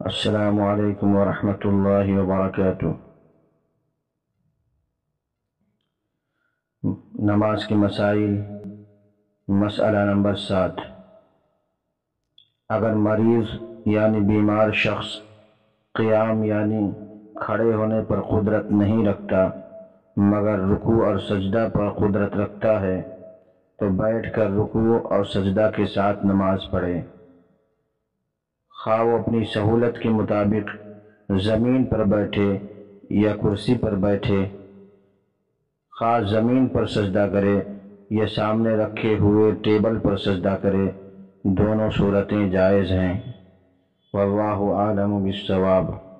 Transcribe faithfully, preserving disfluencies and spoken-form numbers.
अस्सलामु अलैकुम वरहमतुल्लाहि वबरकातुह। नमाज के मसाइल। मसला नंबर सात। अगर मरीज यानी बीमार शख्स क़ियाम यानी खड़े होने पर कुदरत नहीं रखता मगर रुकू और सजदा पर कुदरत रखता है तो बैठकर रुकू और सजदा के साथ नमाज पढ़े। खा वो अपनी सहूलत के मुताबिक ज़मीन पर बैठे या कुर्सी पर बैठे, खा ज़मीन पर सजदा करे या सामने रखे हुए टेबल पर सजदा करे, दोनों सूरतें जायज़ हैं। वल्लाहु आलम बिस्सवाब।